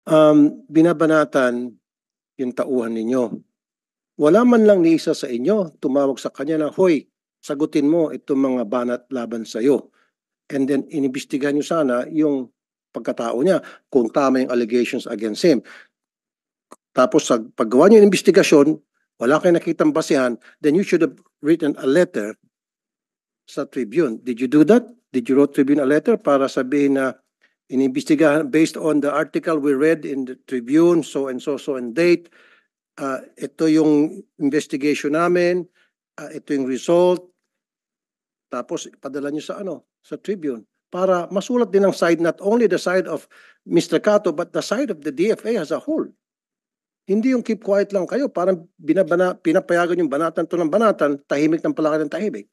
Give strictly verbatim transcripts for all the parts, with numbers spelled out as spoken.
um, binabanatan yung tauhan ninyo. Wala man lang ni isa sa inyo tumawag sa kanya na, hoy, sagutin mo itong mga banat laban sa iyo. And then inimbestigahan nyo sana yung pagkatao niya kung tama yung allegations against him. Tapos sa paggawa nyo yung investigasyon, wala kayong nakitang basehan, then you should have written a letter sa Tribune. Did you do that? Did you wrote Tribune a letter para sabihin na inimbestigahan based on the article we read in the Tribune, so and so, so and date, uh, ito yung investigation namin, uh, ito yung result, tapos padala nyo sa ano, sa Tribune para masulat din ang side, not only the side of Mister Cato but the side of the D F A as a whole. Hindi yung keep quiet lang kayo, parang binabana, pinapayagan yung banatan to ng banatan, tahimik ng palaki ng tahimik.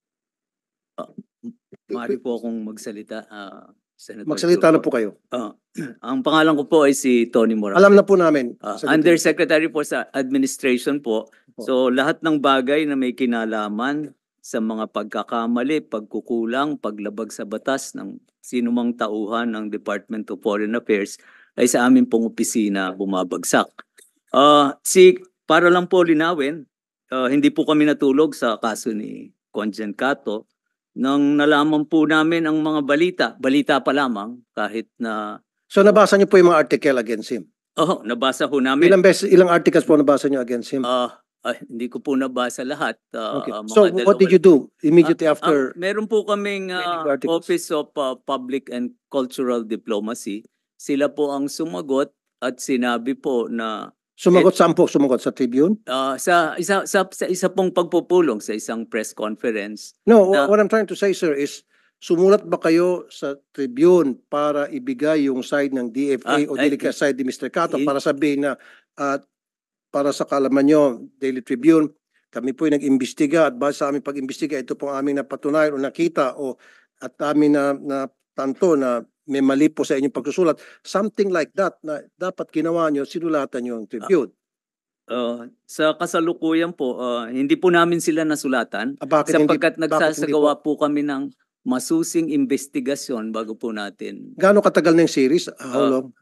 Uh, Maaari po akong magsalita, uh, Senator Magsalita na Tulfo. po kayo. Uh, ang pangalan ko po ay si Tony Morales. Alam na po namin. Uh, Undersecretary po sa Administration po. So lahat ng bagay na may kinalaman sa mga pagkakamali, pagkukulang, paglabag sa batas ng sinumang tauhan ng Department of Foreign Affairs ay sa amin pong opisina bumabagsak. Uh, si, para lang po linawin, uh, hindi po kami natulog sa kaso ni Conjen Cato. Nang nalaman po namin ang mga balita, balita pa lamang kahit na... So nabasa niyo po yung mga article against him? Oo, nabasa po namin. Ilang beses, ilang articles po nabasa niyo against him? Uh, uh, hindi ko po nabasa lahat. Uh, okay. mga So what did you do immediately uh, after? Uh, meron po kaming uh, Office of uh, Public and Cultural Diplomacy. Sila po ang sumagot at sinabi po na... Sumagot saan po? Sumagot sa Tribune? Uh, sa, isa, sa, sa isa pong pagpupulong sa isang press conference. No, na, what I'm trying to say, sir, is sumulat ba kayo sa Tribune para ibigay yung side ng D F A uh, o delicate side ni Mister Cato para sabihin na uh, para sa kaalaman nyo, Daily Tribune, kami po yung nag-imbestiga at base sa aming pag-imbestiga, ito po ang aming napatunayan o nakita o at aming na, na tanto na may mali po sa inyong pagsusulat. Something like that na dapat ginawa nyo, sinulatan nyo ang Tribune. Uh, sa kasalukuyan po, uh, hindi po namin sila nasulatan ah, sapagkat hindi, nagsasagawa po? po kami ng masusing investigasyon bago po natin. Gaano katagal na yung series? How uh, long?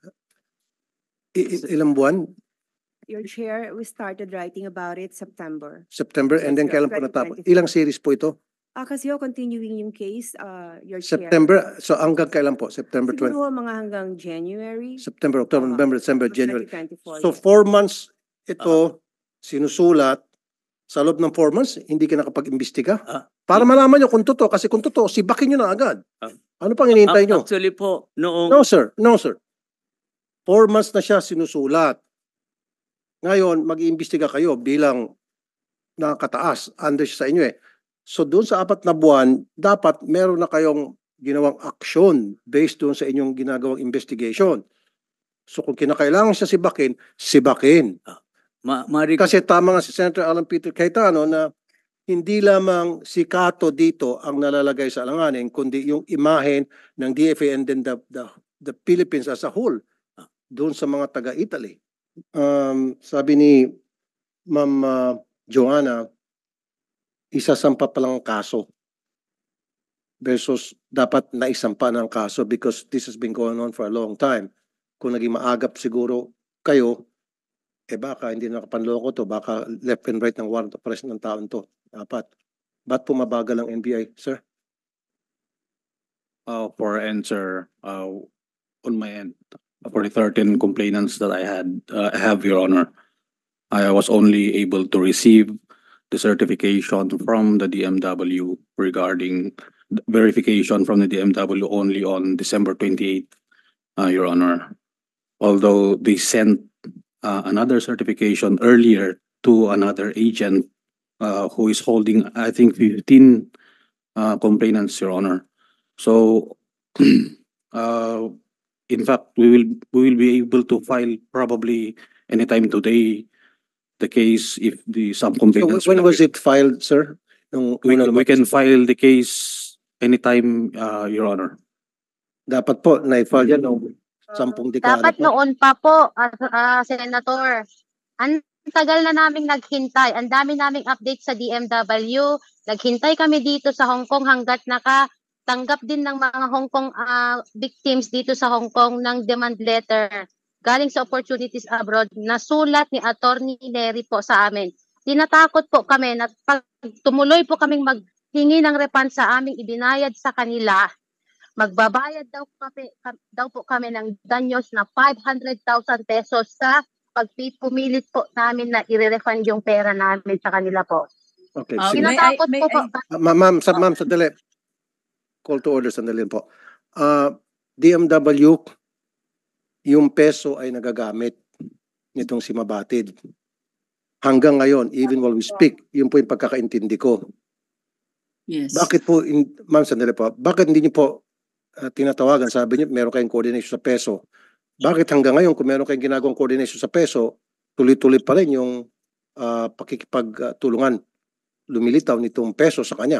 I ilang buwan? Your Chair, we started writing about it September. September, and then kailan po natapos? Ilang series po ito? Ah, kasi yung continuing yung case, uh, your September, Chair. so hanggang kailan po? September twentieth? Siguro mga hanggang January. September, October, uh, November, December, January. So yes. four months ito, uh, sinusulat. Sa loob ng four months, hindi ka nakapag-imbestiga? Uh, Para malaman nyo kung totoo. Kasi kung totoo, sibakin nyo na agad. Uh, ano pang hinihintay nyo? Actually po, noong... No sir, no sir. Four months na siya sinusulat. Ngayon, mag-iimbestiga kayo bilang nakakataas. Under siya sa inyo eh. So doon sa apat na buwan, dapat meron na kayong ginawang aksyon based doon sa inyong ginagawang investigation. So kung kinakailangan siya sibakin, sibakin. Ma Kasi tama nga si Senator Alan Peter Cayetano na hindi lamang si Cato dito ang nalalagay sa alanganin, kundi yung imahen ng D F A and then the, the, the Philippines as a whole doon sa mga taga-Italy. Um, sabi ni Ma'am uh, Joanna, isasampa pa lang ang kaso versus dapat naisampa ng kaso because this has been going on for a long time. Kung naging maagap siguro kayo, eh baka hindi nakapanloko to, baka left and right ng warrant of arrest ng taon to. Dapat. Ba't pumabagal ang N B I, sir? Uh, for answer, uh, on my end, for the thirteen complainants that I had, uh, have, Your Honor, I was only able to receive the certification from the D M W regarding verification from the D M W only on December twenty-eighth, uh, Your Honor. Although they sent uh, another certification earlier to another agent uh, who is holding, I think, fifteen uh, complainants, Your Honor. So, uh, in fact, we will we will be able to file probably anytime today the case if the some complainants. So when was it filed, sir? Nung we, we can file the case anytime, uh, Your Honor. Dapat po na-file yan noong sampung dekada. Dapat noon pa po, uh, uh, Senator. Ang tagal na naming naghintay. Ang dami naming update sa D M W. Naghintay kami dito sa Hong Kong hanggat nakatanggap din ng mga Hong Kong uh, victims dito sa Hong Kong ng demand letter. galing sa opportunities abroad na sulat ni Attorney Nery po sa amin. Tinatakot po kami na pag tumuloy po kaming maghingi ng refund sa aming ibinayad sa kanila, magbabayad daw kami, ka- daw po kami ng danyos na five hundred thousand pesos sa pagpipumilit po namin na i-refund yung pera namin sa kanila po. Okay. Uh, sige. may I- Tinatakot may po po. I- Ah, ma- ma'am, sa, ma'am, sandali. Call to order, sandali po. Ah, D M W, yung peso ay nagagamit nitong si Mabatid. Hanggang ngayon, even while we speak, yun po yung pagkakaintindi ko. Yes. Bakit po, in, ma'am, sandali po, bakit hindi niyo po ah, tinatawagan? Sabi niyo, meron kayong coordination sa peso. Bakit hanggang ngayon, kung meron kayong ginagawang coordination sa peso, tuloy-tuloy pa rin yung uh, pakikipagtulungan, lumilitaw nitong peso sa kanya?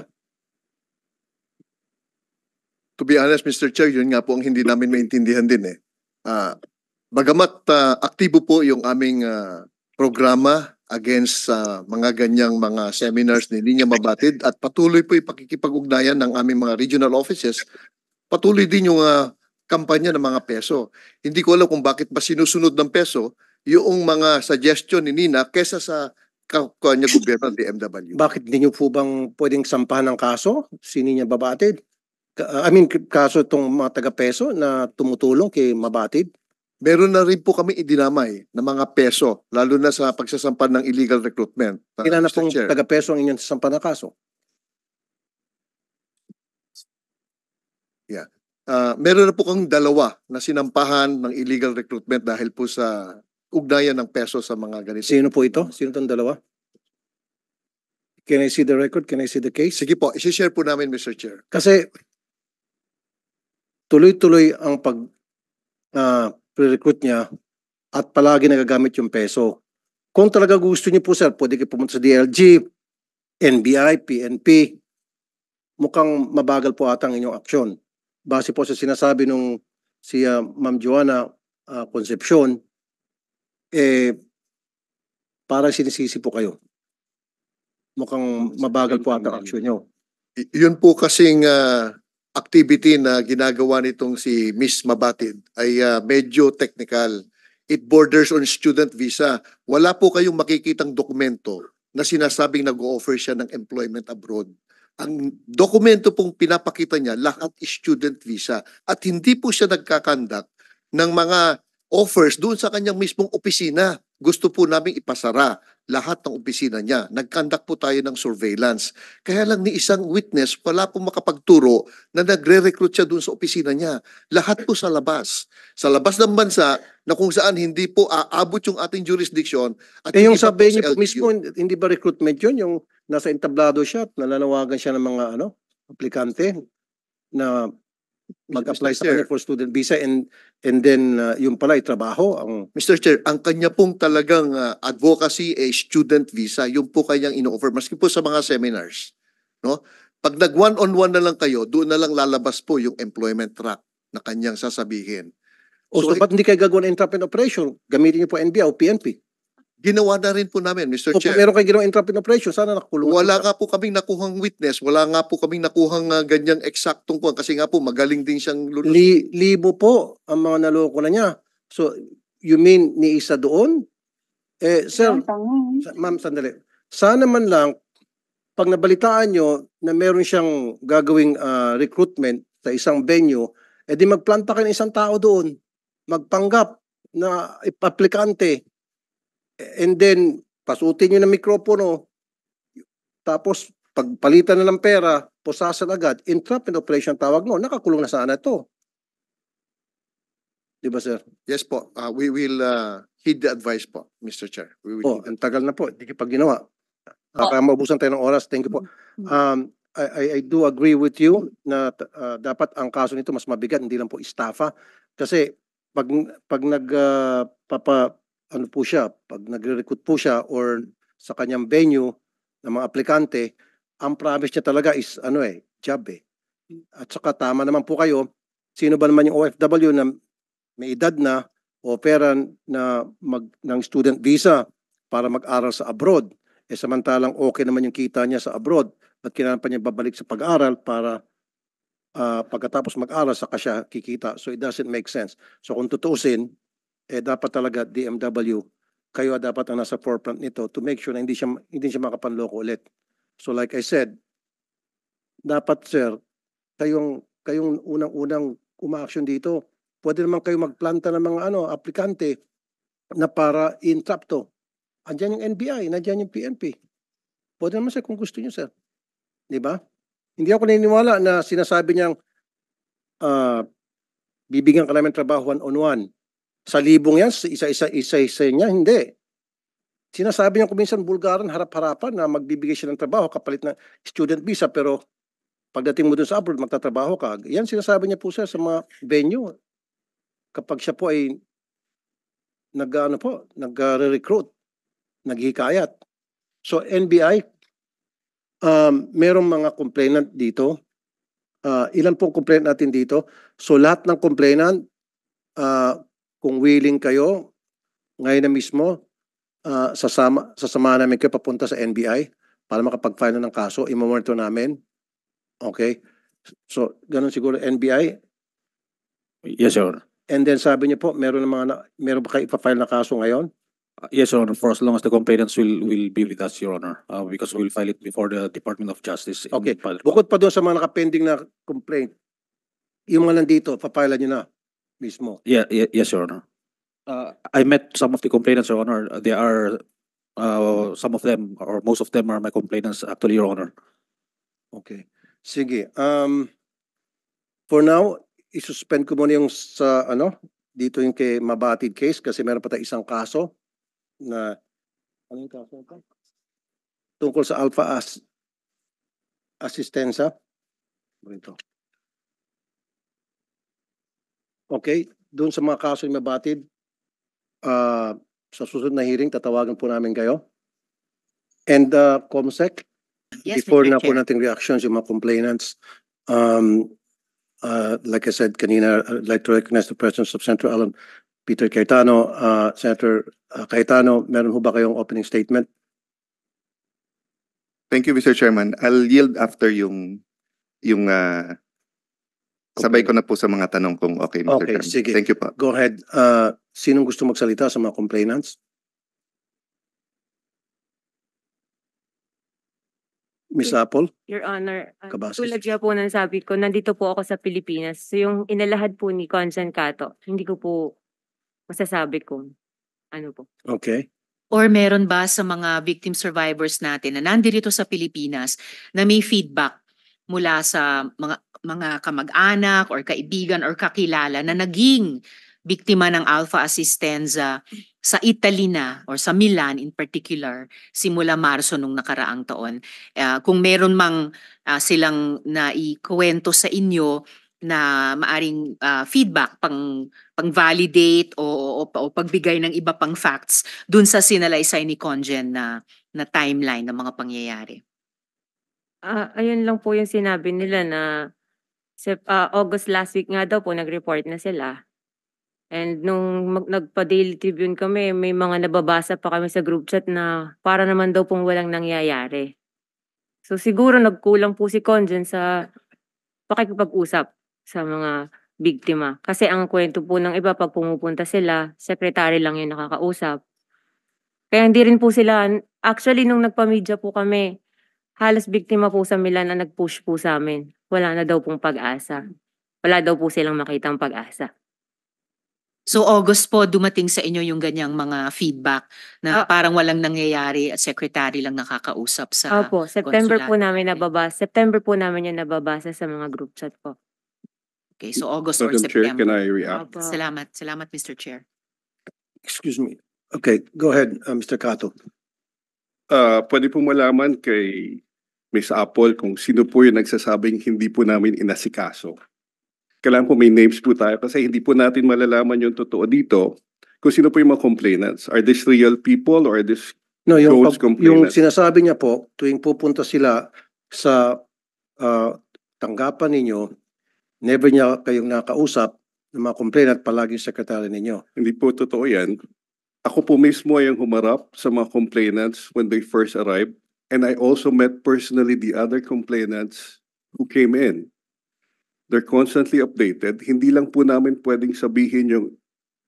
To be honest, Mister Chair, yun nga po ang hindi namin maintindihan din eh. Ah, bagamat ah, aktibo po yung aming ah, programa against sa mga ganyang mga seminars ni Linya Mabatid at patuloy po yung pakikipag-ugnayan ng aming mga regional offices, patuloy din yung ah, kampanya ng mga peso. Hindi ko alam kung bakit ba sinusunod ng peso yung mga suggestion ni Nina kesa sa kanya gobyerno ng D M W. Bakit hindi niyo po bang pwedeng sampahan ng kaso? Sino niya Mabatid? Ka- I mean, kaso itong mga taga-peso na tumutulong kay Mabatid? Meron na rin po kami idinamay ng mga peso, lalo na sa pagsasampan ng illegal recruitment. uh, Ilan na Mister pong Chair. taga-peso ang inyong sampahan ng kaso? Ah, meron na po kang dalawa na sinampahan ng illegal recruitment dahil po sa ugnayan ng peso sa mga ganito. Sino po ito? Sino itong dalawa? Can I see the record? Can I see the case? Sige po, isi-share po namin, Mister Chair. Kasi tuloy-tuloy ang pag ah, pre-recruit niya at palagi nagagamit yung peso. Kung talaga gusto niyo po, sir, pwede kayo pumunta sa D L G, N B I, P N P. Mukhang mabagal po atang inyong aksyon. Base po sa sinasabi nung si ah, Ma'am Joanna ah, Concepcion, eh, parang sinisisi po kayo. Mukhang mabagal po atang aksyon niyo. Y- yun po kasing ah, activity na ginagawa nitong si Miss Mabatid ay ah, medyo technical. It borders on student visa. Wala po kayong makikitang dokumento na sinasabing nag-o-offer siya ng employment abroad. Ang dokumento pong pinapakita niya, lahat is student visa. At hindi po siya nagkakandak ng mga offers doon sa kanyang mismong opisina. Gusto po namin ipasara lahat ng opisina niya. Nagkandak po tayo ng surveillance. Kaya lang ni isang witness, wala po makapagturo na nagre-recruit siya doon sa opisina niya. Lahat po sa labas. Sa labas ng bansa na kung saan hindi po aabot yung ating jurisdiction. At Eh yung hindi pa sabi sa niyo po L G U. mismo, hindi ba recruitment yun? Yung nasa entablado siya at nananawagan siya ng mga ano, aplikante na mag-apply sa Mister kanya for student visa and and then uh, yung pala ay trabaho ang Mister Chair, ang kanya pong talagang uh, advocacy ay student visa. Yung po kanyang ino-offer. Maski po sa mga seminars. No? Pag nag one-on-one na lang kayo, doon na lang lalabas po yung employment track na kanyang sasabihin. o so, So, ba't hindi kayo gagawa ng entrapment operation? Gamitin niyo po N B I o P N P. ginawa na rin po namin, Mister So kung Chair. meron kayo ginawang entrapment operation, sana nakakulong. Wala nga po kaming nakuhang witness, wala nga po kaming nakuhang uh, ganyang eksaktong po kasi nga po magaling din siyang lulus. Li, libo po ang mga naloko na niya. So you mean ni isa doon? Eh sir, sa- ma'am sandali. Sana man lang pag nabalitaan nyo na meron siyang gagawing ah, recruitment sa isang venue, edi magplanta kayo ng isang tao doon. Magpanggap na aplikante. And then, pasutin nyo ng mikropono. Tapos, pagpalitan na ng pera, pusasan agad. Entrapment operation tawag no. Nakakulong na sana ito. Di ba, sir? Yes po, uh, we will uh, heed the advice po, Mister Chair. We will Oh, heed ang tagal na po. Hindi ko pa ginawa. Baka maubusan tayo ng oras. Thank you po. Um, I, I, I do agree with you na uh, dapat ang kaso nito mas mabigat, hindi lang po estafa. Kasi pag, pag nag, uh, papa, ano po siya, pag nagre-recruit po siya or sa kanyang venue ng mga aplikante, ang promise niya talaga is ano eh, job eh. At saka tama naman po kayo, sino ba naman yung O F W na may edad na o pera na mag, ng student visa para mag-aral sa abroad. Eh samantalang okay naman yung kita niya sa abroad. Ba't kailangan pa niya babalik sa pag-aral para ah, pagkatapos mag-aral saka siya kikita. So it doesn't make sense. So kung tutuusin, eh dapat talaga D M W, kayo dapat ang nasa forefront nito to make sure na hindi siya, hindi siya makapanloko ulit. So like I said, dapat sir, kayong, kayong unang-unang uma-action dito. Pwede naman kayo magplanta ng mga ano, aplikante na para in-trap to. Andiyan yung N B I, nandiyan yung P N P. Pwede naman sir kung gusto niyo sir. Di ba? Hindi ako naniniwala na sinasabi niyang uh, bibigyan ka namin trabaho one on one. Sa libong yan, isa-isa, isa-isa niya, hindi. Sinasabi niya kuminsan bulgaran, harap-harapan na magbibigay siya ng trabaho kapalit na student visa, pero pagdating mo dun sa abroad, magtatrabaho ka. Yan sinasabi niya po sir sa mga venue. Kapag siya po ay nag-ano po, nag-recruit, naghikayat. So N B I, um, merong mga complainant dito. Uh, ilan pong complainant natin dito? So lahat ng complainant, uh, kung willing kayo, ngayon na mismo, uh, sasama, sasama namin kayo papunta sa N B I para makapag-file na ng kaso, i-monitor namin. Okay? So, ganun siguro N B I. Yes, Your Honor. And then sabi niyo po, meron, ng mga, na- meron ba kayo ipa-file na kaso ngayon? Uh, Yes, Your Honor, for as long as the complainants will will be with us, Your Honor, uh, because we'll file it before the Department of Justice. in Okay. Padre. Bukod pa doon sa mga nakapending na complaint, yung mga nandito, pa-file niyo na mismo. Yeah, yeah, yes, Your Honor. Uh, I met some of the complainants, Your Honor. They are, uh, some of them, or most of them are my complainants, actually, Your Honor. Okay. Sige. Um, for now, isuspend ko muna yung sa, ano, dito yung kay Mabatid case kasi meron pa tayong isang kaso na, ano yung kaso ito? Tungkol sa Alpha As Asistenza. Ito. Okay. Doon sa mga kaso yung Mabatid, uh, sa susunod na hearing, tatawagan po namin kayo. And uh, COMSEC, Yes, before na Mister po Chair. nating reactions yung mga complainants, um, uh, like I said kanina, I'd like to recognize the presence of Senator Alan Peter Cayetano. Uh, Senator uh, Cayetano, meron ho ba kayong opening statement? Thank you, Mister Chairman. I'll yield after yung yung uh, sabay ko na po sa mga tanong kung okay, Mister Okay, Chairman. sige. Thank you po. Go ahead. Uh, sinong gusto magsalita sa mga complainants? Miss Apple? Your Honor, uh, Kabasis. tulad nga po ng sabi ko, nandito po ako sa Pilipinas. So yung inalahad po ni Conjan Cato, hindi ko po masasabi kung ano po. Okay. Or meron ba sa mga victim survivors natin na nandito sa Pilipinas na may feedback mula sa mga mga kamag-anak or kaibigan or kakilala na naging biktima ng Alpha Assistenza sa Italy na or sa Milan in particular simula Marso nung nakaraang taon. Uh, kung meron mang uh, silang naikwento sa inyo na maaring uh, feedback pang pang-validate o, o, o pagbigay ng iba pang facts dun sa sinalaysay ni Conjen na, na timeline ng mga pangyayari. Ah, ayun lang po yung sinabi nila na sep, ah, August last week nga daw po nag-report na sila. And nung mag, nagpa-Daily Tribune kami, may mga nababasa pa kami sa group chat na para naman daw pong walang nangyayari. So siguro nagkulang po si Conjen sa pakikipag-usap sa mga biktima. Kasi ang kwento po ng iba pag pumupunta sila, secretary lang yung nakakausap. Kaya hindi rin po sila, actually nung nagpa-media po kami, halos biktima po sa Milan na nag-push po sa amin. Wala na daw pong pag-asa. Wala daw po silang makitang pag-asa. So August po dumating sa inyo yung ganyang mga feedback na Ah. parang walang nangyayari at secretary lang nakakausap sa Opo, September po konsulado. namin nababasa. September po namin yung nababasa sa mga group chat po. Okay, so August or Madam Chair, can September. I react? Opo. Salamat, salamat Mister Chair. Excuse me. Okay, go ahead, uh, Mister Cato. Uh, pwede po malaman kay Miss Apple kung sino po yung nagsasabing hindi po namin inasikaso. Kailangan po may names po tayo kasi hindi po natin malalaman yung totoo dito kung sino po yung mga complainants. Are these real people or are these No, yung, Those pag- yung complainants. sinasabi niya po, tuwing pupunta sila sa uh, tanggapan ninyo, never niya kayong nakausap ng mga complainant, palaging secretary ninyo. Hindi po totoo yan. Ako po mismo ay ang humarap sa mga complainants when they first arrived. And I also met personally the other complainants who came in. They're constantly updated. Hindi lang po namin pwedeng sabihin yung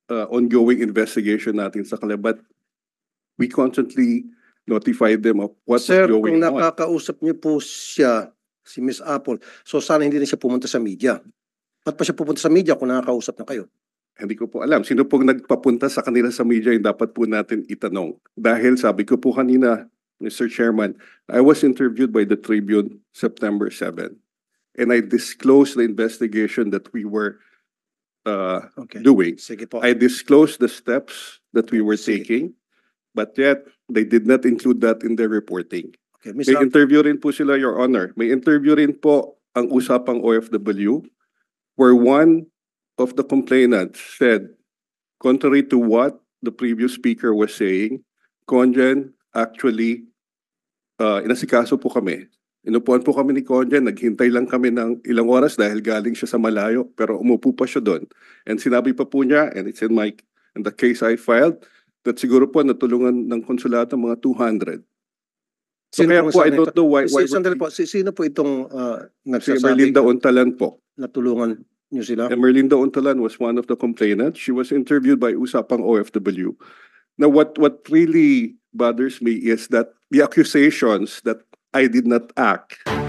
uh, ongoing investigation natin sa kanila. But we constantly notify them of what's Sir, going kung on. nakakausap niyo po siya, si Miss Apple, so sana hindi na siya pumunta sa media. Ba't pa siya pupunta sa media kung nakakausap na kayo? Hindi ko po alam. Sino pong nagpapunta sa kanila sa media yung dapat po natin itanong. Dahil sabi ko po kanina, Mister Chairman, I was interviewed by the Tribune September seventh. And I disclosed the investigation that we were uh, Okay. doing. Sige po. I disclosed the steps that we were Sige. taking, but yet they did not include that in their reporting. Okay, Miss May Apple, interview rin po sila, Your Honor. May interview rin po ang usapang O F W where one of the complainants said, contrary to what the previous speaker was saying, Conjen actually, uh, inasikaso po kami. Inupuan po kami ni Conjen, naghintay lang kami ng ilang oras dahil galing siya sa malayo, pero umupo pa siya doon. And sinabi pa po niya, and it's in my, in the case I filed, that siguro po natulungan ng konsulado mga two hundred. So Sino kaya pong po, I sabi don't nito? know why, si, why sandali po, si, sino po itong uh, si nagsasabi Merlinda Untalan po. na tulungan niyo sila? And Merlinda Untalan was one of the complainants. She was interviewed by Usapang O F W. Now, what, what really bothers me is that the accusations that I did not act